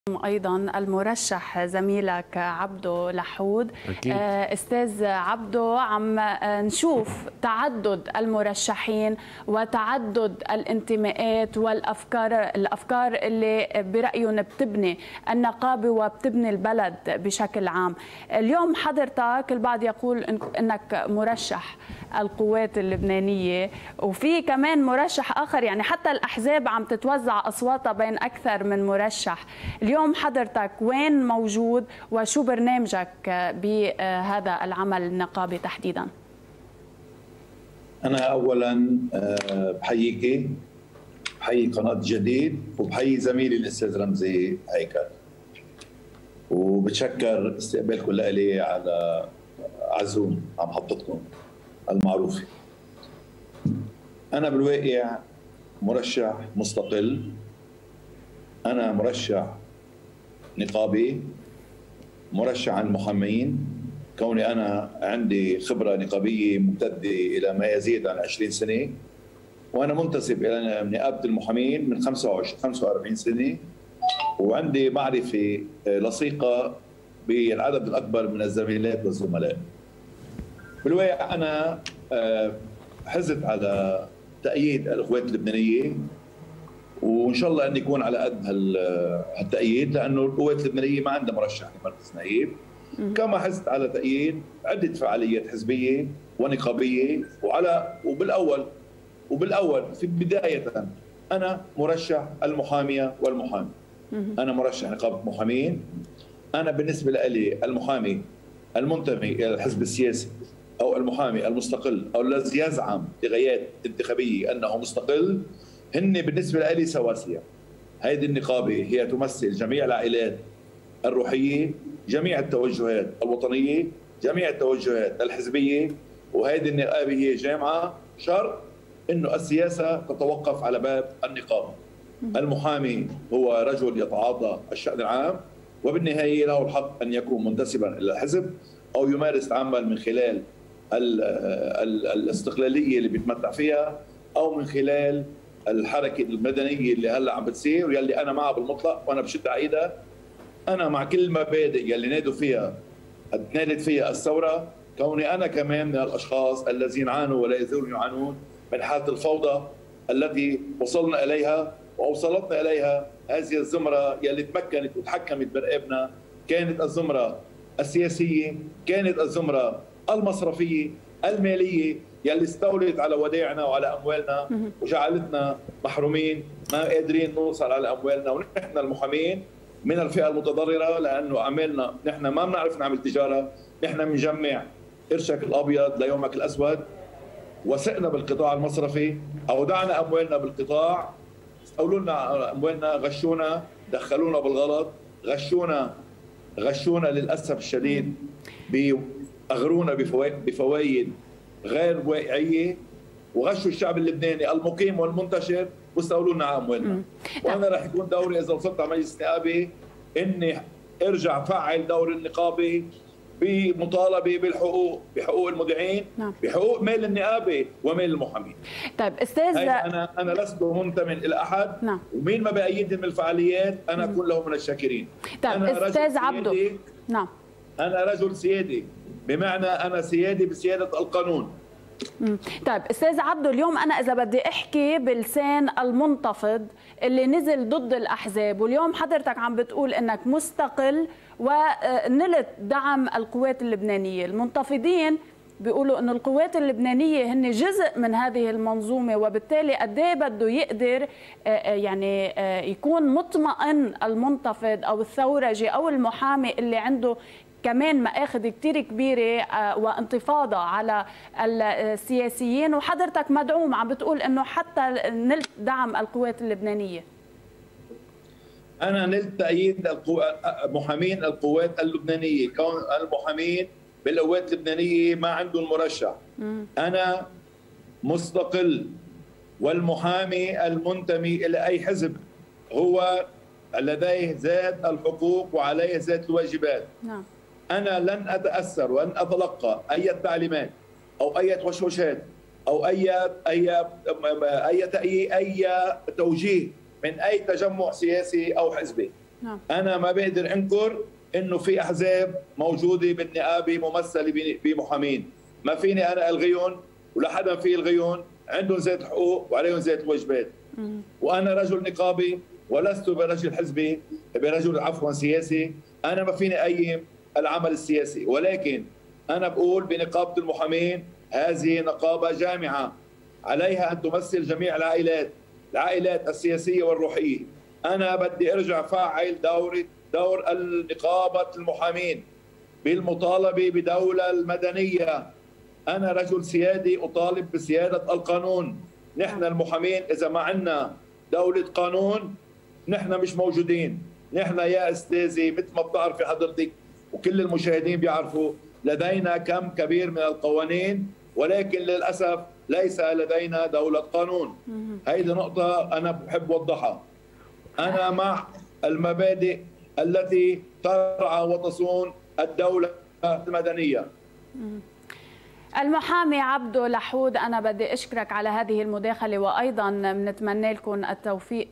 أيضا المرشح زميلك عبدو لحود. أكيد. أستاذ عبدو، عم نشوف تعدد المرشحين وتعدد الانتماءات والأفكار اللي برأيهم بتبني النقابة وبتبني البلد بشكل عام. اليوم حضرتك البعض يقول أنك مرشح القوات اللبنانية، وفي كمان مرشح آخر، يعني حتى الأحزاب عم تتوزع أصواتها بين أكثر من مرشح. اليوم حضرتك وين موجود وشو برنامجك بهذا العمل النقابي تحديدا؟ أنا أولا بحييكي، بحيي قناة جديد، وبحيي زميلي الأستاذ رمزي هيكل، وبتشكر استقبالكم لي على عزوم على محطتكم المعروفة. أنا بالواقع مرشح مستقل، أنا مرشح نقابي، مرشح عن المحامين، كوني أنا عندي خبرة نقابية ممتدة إلى ما يزيد عن 20 سنة، وأنا منتسب إلى نقابة المحامين من 45 سنة، وعندي معرفة لصيقة بالعدد الأكبر من الزميلات والزملاء. بالواقع أنا حزت على تأييد القوات اللبنانية، وإن شاء الله أن يكون على قد هالتأييد، لأنه القوات اللبنانية ما عندها مرشح لمركز نائب. كما حزت على تأييد عدة فعاليات حزبية ونقابية، وبالأول في بداية أنا مرشح المحامية والمحامي. أنا مرشح نقابة محامين. أنا بالنسبة لي المحامي المنتمي إلى الحزب السياسي أو المحامي المستقل أو الذي يزعم بغايات انتخابية أنه مستقل، هن بالنسبة لي سواسية. هذه النقابة هي تمثل جميع العائلات الروحية، جميع التوجهات الوطنية، جميع التوجهات الحزبية، وهذه النقابة هي جامعة شرط أنه السياسة تتوقف على باب النقابة. المحامي هو رجل يتعاطى الشأن العام، وبالنهاية له الحق أن يكون منتسبا إلى الحزب أو يمارس عمل من خلال الاستقلالية اللي بيتمتع فيها، أو من خلال الحركة المدنية اللي هلا عم بتصير واللي أنا معها بالمطلق وأنا بشد عيدها. أنا مع كل المبادئ يلي نادت فيها الثورة، كوني أنا كمان من الأشخاص الذين عانوا ولا يزالون يعانون من حالة الفوضى التي وصلنا إليها وأوصلتنا إليها هذه الزمرة يلي تمكنت وتحكمت برقابنا. كانت الزمرة السياسية، كانت الزمرة المصرفية المالية يلي استولت على ودائعنا وعلى أموالنا وجعلتنا محرومين، ما قادرين نوصل على أموالنا. ونحن المحامين من الفئة المتضررة، لأنه عملنا نحن ما بنعرف نعمل تجارة، نحن بنجمع قرشك الأبيض ليومك الأسود، وثقنا بالقطاع المصرفي، أودعنا أموالنا بالقطاع، استولوا لنا أموالنا، غشونا، دخلونا بالغلط، غشونا للأسف الشديد، أغرونا بفوائد غير واقعية، وغشوا الشعب اللبناني المقيم والمنتشر، واستولوا لنا على أموالنا. وأنا رح يكون دوري إذا وصلت على مجلس نقابي إني أرجع فعل دور النقابي بمطالبة بحقوق المودعين، بحقوق مال النقابة ومال المحامين. طيب أستاذ، أنا لست منتمن إلى أحد، ومين ما بأيدني من الفعاليات أنا أكون له من الشاكرين. طيب أستاذ عبدو، أنا رجل سيادي، بمعنى أنا سيادي بسيادة القانون. طيب أستاذ عبدو، اليوم أنا إذا بدي أحكي بلسان المنتفض اللي نزل ضد الأحزاب، واليوم حضرتك عم بتقول أنك مستقل ونلت دعم القوات اللبنانية. المنتفضين بيقولوا أن القوات اللبنانية هن جزء من هذه المنظومة، وبالتالي قد ايه بده يقدر يعني يكون مطمئن المنتفض أو الثورجي أو المحامي اللي عنده كمان مآخذ كتير كبيرة وانتفاضة على السياسيين، وحضرتك مدعوم عم بتقول أنه حتى نلت دعم القوات اللبنانية. أنا نلت تأييد محامين القوات اللبنانية، كون المحامين بالقوات اللبنانية ما عندهم مرشح. أنا مستقل، والمحامي المنتمي إلى أي حزب هو لديه ذات الحقوق وعليه ذات الواجبات. أنا لن أتأثر وأن أتلقى أي تعليمات أو أي وشوشات أو أي توجيه من أي تجمع سياسي أو حزبي. أنا ما بقدر أنكر إنه في أحزاب موجودة بالنقابة ممثلة بمحامين، ما فيني أنا ألغيهم ولا حدا في يلغيهم، عندهم ذات حقوق وعليهم ذات واجبات. وأنا رجل نقابي ولست برجل حزبي، برجل عفوا سياسي، أنا ما فيني أيم العمل السياسي، ولكن أنا بقول بنقابة المحامين هذه نقابة جامعة عليها أن تمثل جميع العائلات السياسية والروحية. أنا بدي أرجع فاعل دور نقابة المحامين بالمطالبة بدولة المدنية. أنا رجل سيادي أطالب بسيادة القانون. نحن المحامين إذا ما عندنا دولة قانون نحن مش موجودين. نحن يا أستاذي مثل ما بتعرفي حضرتك وكل المشاهدين بيعرفوا لدينا كم كبير من القوانين، ولكن للأسف ليس لدينا دولة قانون. هيدي نقطة أنا بحب أوضحها. أنا مع المبادئ التي ترعى وتصون الدولة المدنية. المحامي عبدو لحود، أنا بدي أشكرك على هذه المداخلة، وأيضا بنتمنى لكم التوفيق